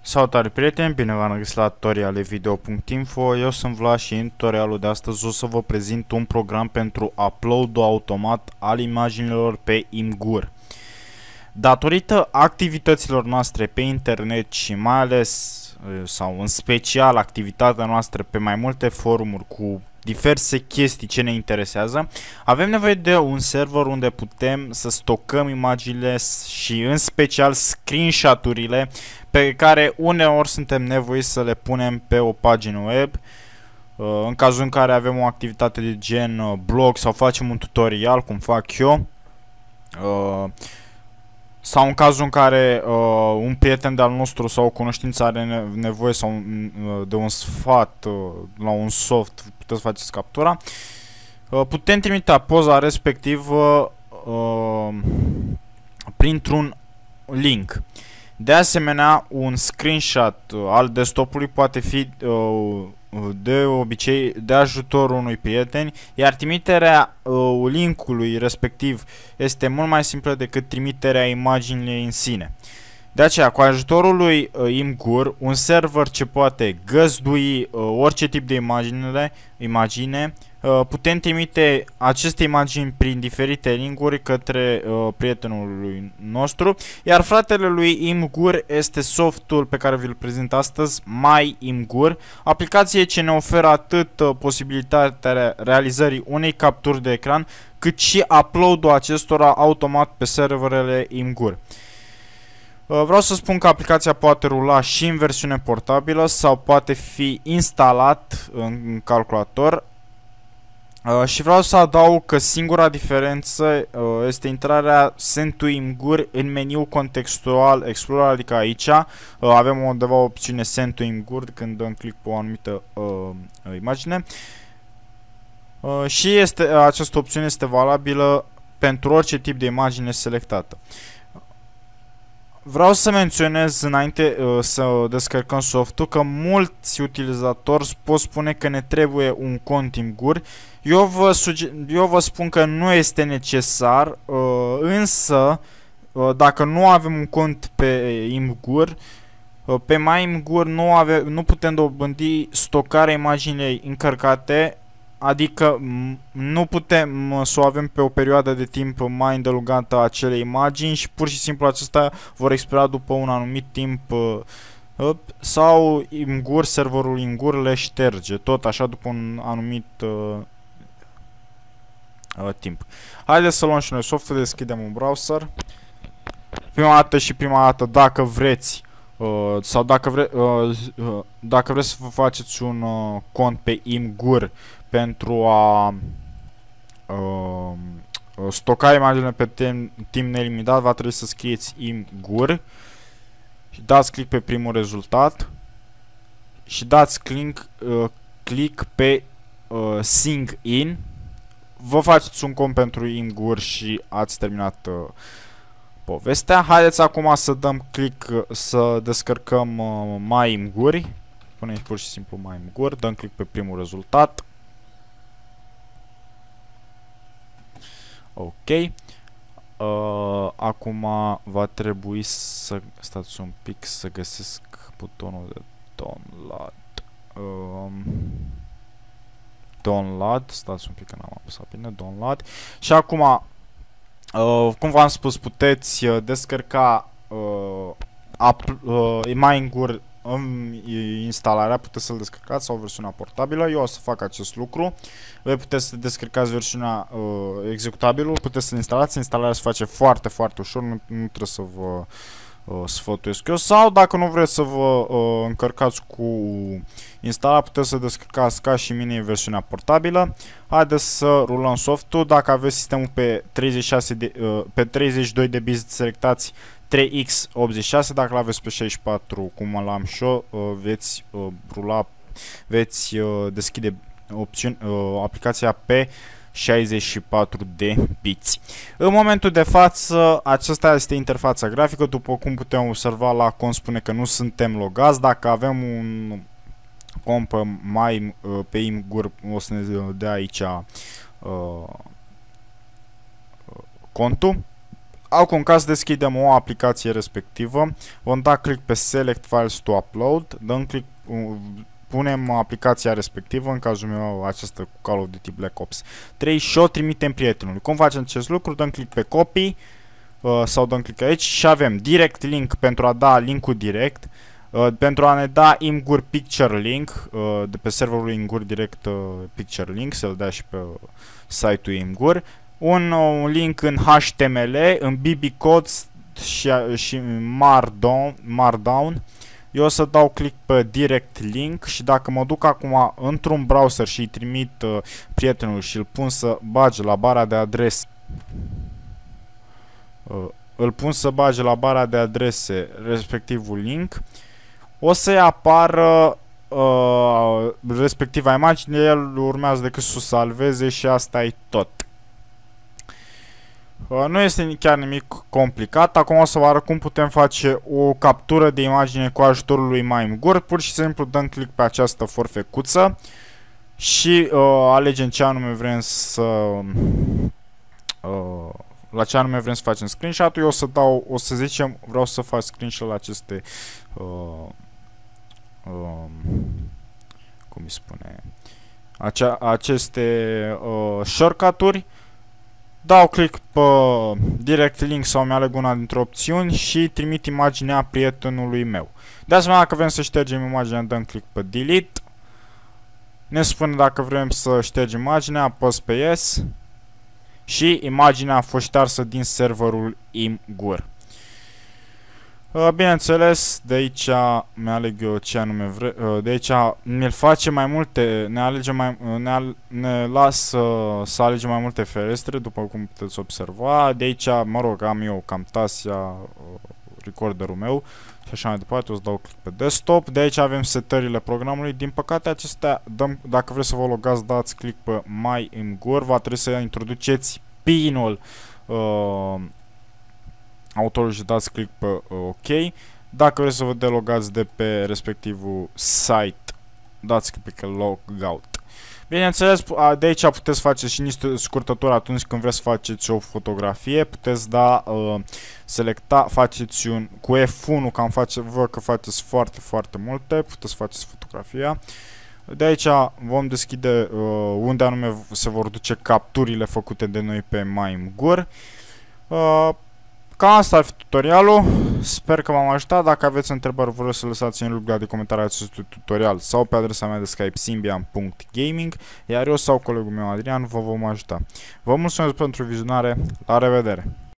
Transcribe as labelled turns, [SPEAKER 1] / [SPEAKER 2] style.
[SPEAKER 1] Salutare prieteni, bine v-am regăsit la tutorialevideo.info. Eu sunt Vlad și în tutorialul de astăzi o să vă prezint un program pentru upload-ul automat al imaginilor pe Imgur. Datorită activităților noastre pe internet și mai ales sau în special activitatea noastră pe mai multe forumuri cu diverse chestii ce ne interesează, avem nevoie de un server unde putem să stocăm imaginile și în special screenshot-urile pe care uneori suntem nevoiți să le punem pe o pagină web. În cazul în care avem o activitate de gen blog sau facem un tutorial, cum fac eu, sau în cazul în care un prieten de-al nostru sau o cunoștință are nevoie sau de un sfat la un soft, puteți faceți captura, putem trimite poza respectivă printr-un link. De asemenea, un screenshot al desktopului poate fi de obicei de ajutorul unui prieten, iar trimiterea linkului respectiv este mult mai simplă decât trimiterea imaginii în sine. De aceea, cu ajutorul lui Imgur, un server ce poate găzdui orice tip de imagine, putem trimite aceste imagini prin diferite linkuri către prietenul nostru, iar fratele lui Imgur este softul pe care vi-l prezint astăzi, MyImgur, aplicație ce ne oferă atât posibilitatea realizării unei capturi de ecran, cât și upload-ul acestora automat pe serverele Imgur. Vreau să spun că aplicația poate rula și în versiune portabilă sau poate fi instalat în calculator. Și vreau să adaug că singura diferență este intrarea Send to Imgur în meniul contextual Explorer, adică aici avem undeva o opțiune Send to Imgur când dăm click pe o anumită imagine. Și această opțiune este valabilă pentru orice tip de imagine selectată. Vreau să menționez înainte să descărcăm softul că mulți utilizatori pot spune că ne trebuie un cont Imgur. Eu vă spun că nu este necesar, însă dacă nu avem un cont pe Imgur, pe MyImgur nu putem dobândi stocarea imaginei încărcate. Adică nu putem să o avem pe o perioadă de timp mai îndelungată acele imagini și pur și simplu acestea vor expira după un anumit timp sau Imgur, serverul Imgur le șterge tot așa după un anumit timp. Haideți să luăm și noi softul, deschidem un browser. Prima dată dacă vreți sau dacă vreți să vă faceți un cont pe Imgur pentru a stoca imaginele pe timp nelimitat, va trebui să scrieți Imgur și dați click pe primul rezultat și dați click pe Sign In. Vă faceți un cont pentru Imgur și ați terminat povestea. Haideți acum să dăm click să descărcăm MyImgur. Punem pur și simplu MyImgur, dăm click pe primul rezultat. Ok. Acum va trebui să stați un pic să găsesc butonul de download. Download, stați un pic că n-am apăsat bine, download. Și acum, cum v-am spus, puteți descărca MyImgur în instalarea, puteți să-l descărcați sau versiunea portabilă. Eu o să fac acest lucru. Voi puteți să descărcați versiunea executabilul, puteți să-l instalați. Instalarea se face foarte, foarte ușor, nu trebuie să vă sfătuiesc eu. Sau dacă nu vreți să vă încărcați cu instalarea, puteți să descărcați ca și mine versiunea portabilă. Haideți să rulăm softul. Dacă aveți sistemul pe 32 de bits, selectați 3x86, dacă l-aveți pe 64, cum l-am și eu, veți deschide aplicația pe 64 de bits. În momentul de față, aceasta este interfața grafică. După cum putem observa, la cont spune că nu suntem logați. Dacă avem un cont pe Imgur, o să ne dea aici contul. Acum, ca să deschidem o aplicație respectivă, vom da click pe Select Files to Upload, dăm click, punem aplicația respectivă, în cazul meu aceasta cu Call of Duty Black Ops 3 și o trimitem prietenului. Cum facem acest lucru? Dăm click pe Copy sau dăm click aici și avem Direct Link pentru a da linkul direct, pentru a ne da Imgur Picture Link, de pe serverul Imgur direct Picture Link, să-l dea și pe site-ul Imgur, un link în HTML, în BB Codes și Markdown. Eu o să dau click pe Direct Link și dacă mă duc acum într-un browser și îi trimit prietenul și îl pun să bage la bara de adrese, respectivul link, o să-i apară respectiva imagine, el urmează decât să o salveze și asta e tot. Nu este chiar nimic complicat. Acum o să vă arăt cum putem face o captură de imagine cu ajutorul lui MimeGur. Pur și simplu dăm click pe această forfecuță și alegem ce anume vrem să la ce anume vrem să facem screenshot-ul. Eu o să zicem, vreau să fac screenshot la aceste cum îi spune, aceste shortcut-uri. Dau click pe Direct Link sau mi-aleg una dintre opțiuni și trimit imaginea prietenului meu. De asemenea, dacă vrem să ștergem imaginea, dăm click pe Delete. Ne spune dacă vrem să ștergem imaginea, apăs pe Yes și imaginea a fost ștearsă din serverul Imgur. Bineînțeles, de aici mi-aleg eu ce anume vreau, de aici ne face mai multe, ne lasă să alegem mai multe ferestre, după cum puteți observa. De aici, mă rog, am eu Camtasia, recorderul meu și așa mai departe, o să dau click pe desktop. De aici avem setările programului. Din păcate acestea, dacă vreți să vă logați, dați click pe My Imgur, va trebui să introduceți PIN-ul autorul și dați click pe OK. Dacă vreți să vă delogați de pe respectivul site, dați click pe Logout. Bineînțeles, de aici puteți face și niște scurtături atunci când vreți să faceți o fotografie. Puteți da, selecta, faceți un cu F1, văd că faceți foarte multe, puteți faceți fotografia. De aici vom deschide unde anume se vor duce capturile făcute de noi pe MimeGur. Cam asta ar fi tutorialul, sper că v-am ajutat. Dacă aveți întrebări, vă rog să lăsați în rubrica de comentarii acestui tutorial sau pe adresa mea de Skype symbian.gaming, iar eu sau colegul meu Adrian vă vom ajuta. Vă mulțumesc pentru vizionare, la revedere!